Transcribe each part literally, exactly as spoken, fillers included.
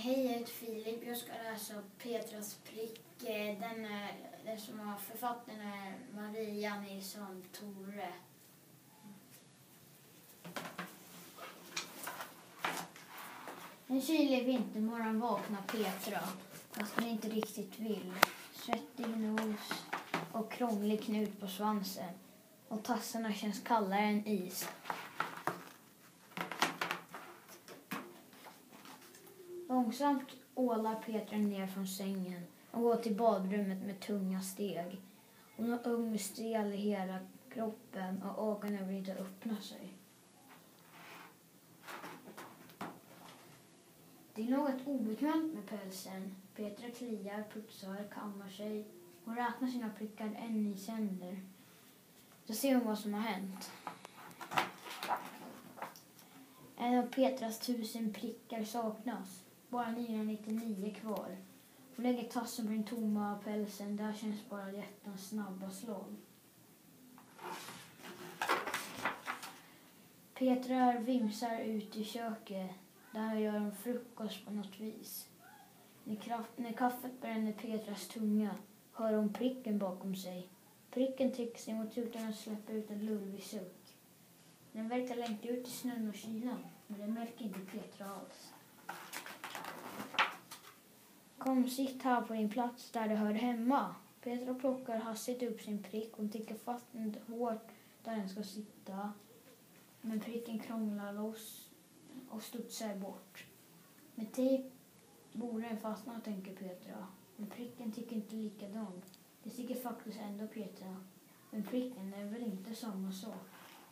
Hej, jag heter Filip. Jag ska läsa Petras prick. Den, är, den som har författaren är Maria Nilsson Tore. En kylig vintermorgon vaknar Petra, fast hon inte riktigt vill. Svettig nos och krånglig knut på svansen. Och tassarna känns kallare än is. Långsamt ålar Petra ner från sängen och går till badrummet med tunga steg. Hon har ung stel i hela kroppen och ögonen vill inte öppna sig. Det är något obekvämt med pälsen. Petra kliar, putsar, kammar sig och räknar sina prickar än i sänder. Så ser hon vad som har hänt. En av Petras tusen prickar saknas. Bara niohundranittionio kvar. Hon lägger tassen på den tomma pälsen. Där känns bara hjärtans snabba slag. Petra vimsar ut i köket. Där gör hon frukost på något vis. När, kraft, när kaffet bränner Petras tunga hör hon pricken bakom sig. Pricken trycker sig mot utan att släppa ut en lullig suck. Den verkar längta ut i snön och kylan, men den märker inte Petra alls. Kom, sitt här på din plats där du hör hemma. Petra plockar hastigt upp sin prick. Hon tycker fast den hårt där den ska sitta. Men pricken krånglar loss och studsar bort. Med tejp borde den fastna, tänker Petra. Men pricken tycker inte likadant. Det tycker faktiskt ändå Petra. Men pricken är väl inte samma sak.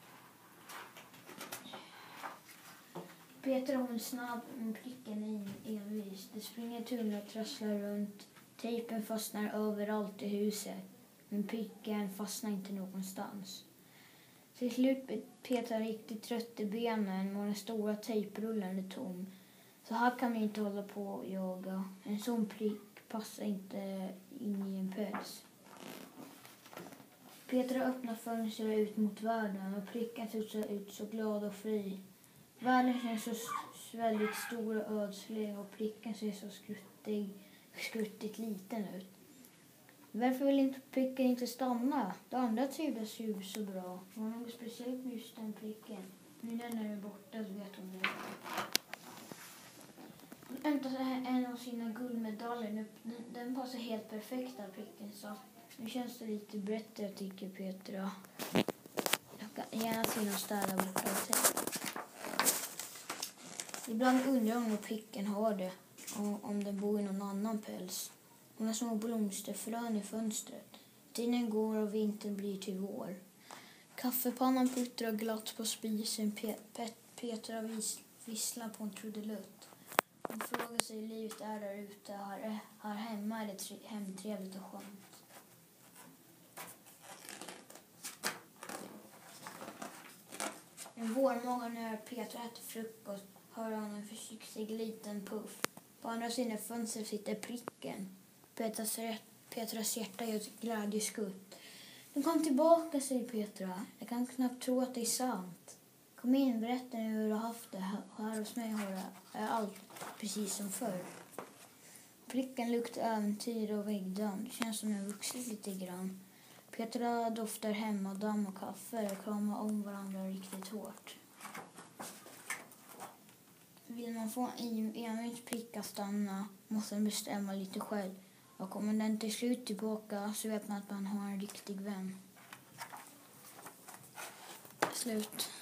Petra hon snabb med pricken in envis. Det springer tunnor och trasslar runt. Tejpen fastnar överallt i huset. Men pricken fastnar inte någonstans. Till slut blir Petra riktigt trött i benen och den stora tejprullen är tom. Så här kan vi inte hålla på och jaga. En sån prick passar inte in i en päls. Petra öppnar fönstret ut mot världen och pricken ser ut så glad och fri. Världen känns så väldigt stor och ödslig och pricken ser så skruttig, skruttigt liten ut. Varför vill inte pricken inte stanna? De andra trivdes ju så bra. Det var något speciellt med just den pricken. Nu när den är borta så vet hon det. Hon hämtade en av sina guldmedaljer. Den passar helt perfekt där pricken satt. Nu känns det lite bättre, tycker Petra. Jag kan gärna till och städa borta och sig. Ibland undrar hon hur pricken har det och om den bor i någon annan päls. Hon har små blomsterfrön i fönstret. Tiden går och vintern blir till vår. Kaffepannan puttrar glatt på spisen. Pe- Pet- Petra vis- visslar på en trudelutt. Hon frågar sig hur livet är där ute. Här, här hemma är det tre- hemtrevligt och skönt. En vårmorgon när Petra äter frukost hör hon en försiktig liten puff. På andra sidan fönstret sitter pricken. Petras, Petras hjärta gör ett glädjeskutt. Den kom tillbaka, säger Petra. Jag kan knappt tro att det är sant. Kom in, berätta nu hur du har haft det. Här hos mig har jag allt precis som förr. Pricken luktar äventyr och väggdamm. Det känns som en vuxit lite grann. Petra doftar hemma, damm och kaffe och kramar om varandra riktigt hårt. Vill man få en pricka stanna måste man bestämma lite själv. Och kommer den till slut tillbaka så vet man att man har en riktig vän. Slut.